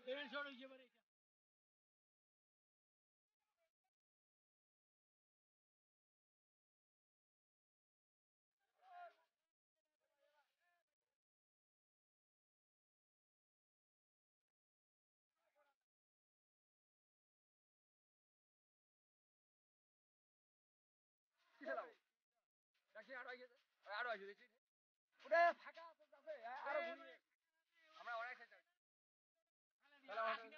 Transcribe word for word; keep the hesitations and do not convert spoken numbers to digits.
কিসে যাবো দেখি আরো এগিয়ে আরো এগিয়ে দেখি ওটা ফাঁকা আছে যাবে আরো ঘুরিয়ে আমরা অনেক সাইড